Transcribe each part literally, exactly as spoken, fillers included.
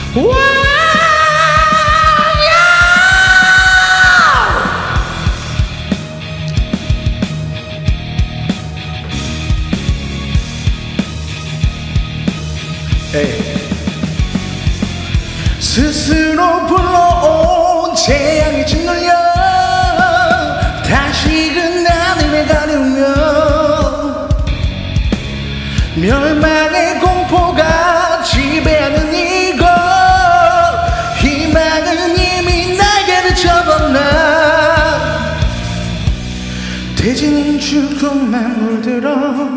스스로 불러온 재앙이 짓눌려 다시금 나를 가르며 멸망의 공포가 지배하는 이곳 희망은 이미 날개를 접었나 돼지는 죽음만 물들어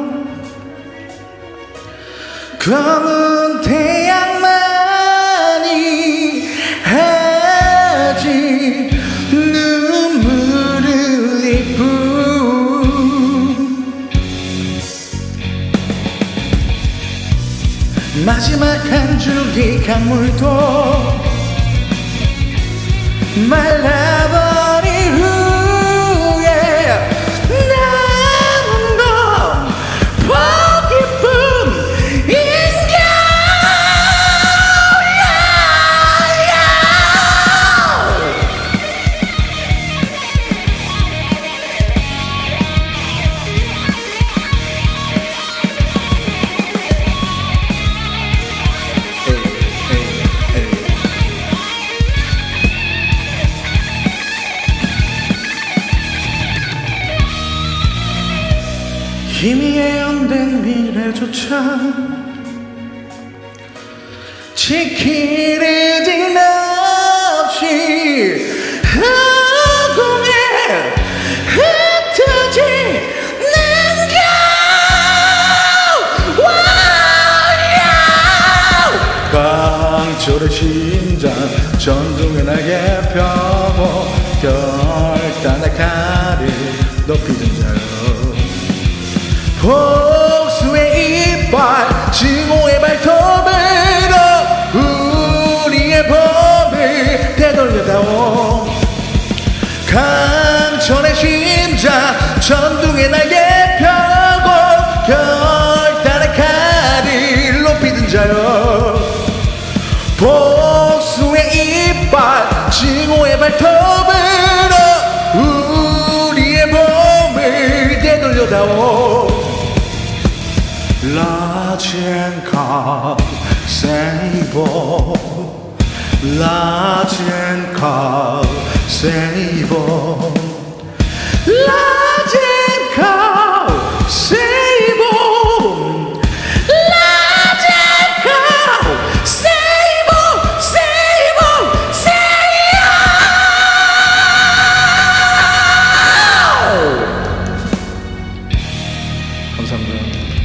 검은 태양만이 하지 눈물을 흘릴 뿐 마지막 한 줄기 강물도 말라버린 후에 남은 건 포기뿐 힘이 예언된 미래조차 지키려진 없이 허공에 흩어지는 겨 강철의 심장 전둥의 날개 펴고 결단의 칼을 높이 든자요 복수의 이빨 증오의 발톱으로 우리의 범을 되돌려다오 강철의 심장 전둥의 날개 펴고 결단의 칼을 높이 든 자요 복수의 이빨 증오의 발톱으로 우리의 범을 되돌려다오 라젠카 세이버 라젠카 세이버 라젠카 세이버 라젠카 세이버 세이버 세이버 감사합니다.